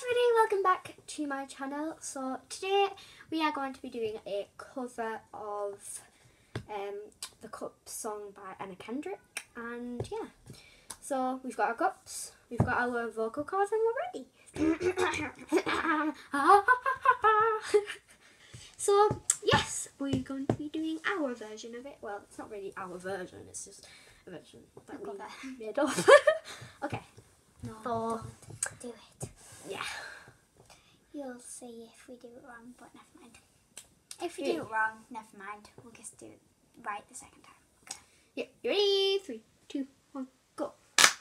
everybody, welcome back to my channel. So today we are going to be doing a cover of the Cups song by Anna Kendrick, and yeah, so we've got our cups, we've got our vocal cords, and we're ready. So yes, we're going to be doing our version of it. Well, it's not really our version, it's just a version that we made up. Okay. No, So, don't do it. Yeah. You'll see if we do it wrong, but never mind. If we do it wrong, never mind. We'll just do it right the second time. Okay. Yeah. You ready? 3, 2, 1, go.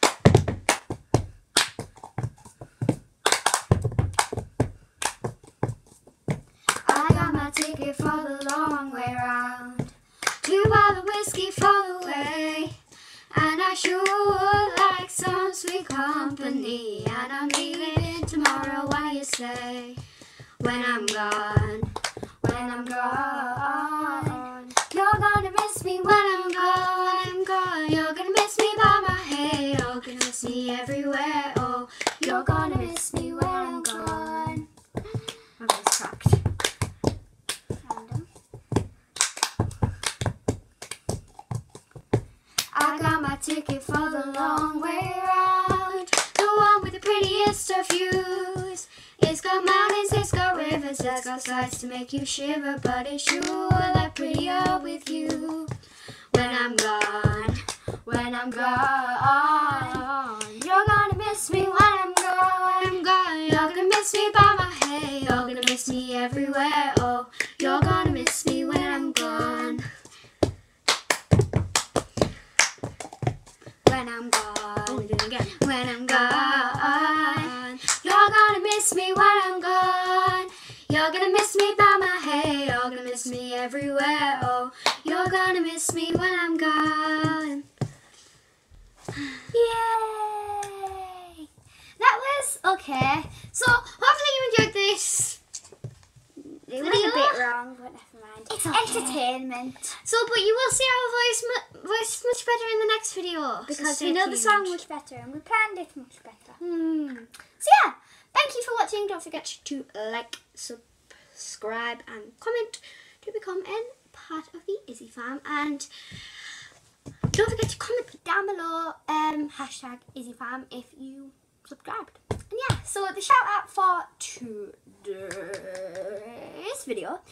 I got my ticket for the long way round. 2 bottles of whiskey for the way. And I sure would like some sweet company. And I'm leaving tomorrow, what you say? When I'm gone, you're gonna miss me when I'm gone, You're gonna miss me by my hair, you're gonna miss me everywhere. Oh, you're gonna miss me when I'm gone. My voice cracked. Random. I got my ticket for the long way round, the one with the prettiest of views. It's got mountains, it's got rivers, it's got sights to make you shiver, but it's sure a lot prettier with you. When I'm gone, you're gonna miss me when I'm gone, You're gonna miss me by my hair, you're gonna miss me everywhere. Oh, you're gonna miss me when I'm gone. When I'm gone, We do it again. when I'm gone, you're gonna miss me when I'm gone. You're gonna miss me by my hair, you're gonna miss me everywhere. Oh, you're gonna miss me when I'm gone. Yay! That was okay. So hopefully you enjoyed this. It was a bit wrong, but never mind. It's okay. Entertainment. So, but you will see our voice much better in the next video Because so we know stay the song tuned. much better and we planned it much better. So yeah, thank you for watching. Don't forget to like, subscribe, and comment to become a part of the Izzy fam. And don't forget to comment down below hashtag Izzy fam if you subscribed. And yeah, so the shout out for today's video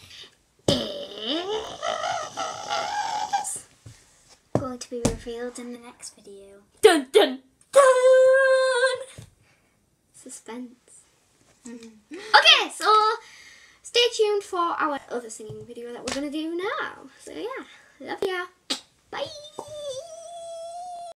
is Going to be revealed in the next video. dun dun dun. Suspense. Okay, so stay tuned for our other singing video that we're gonna do now. So yeah, love ya.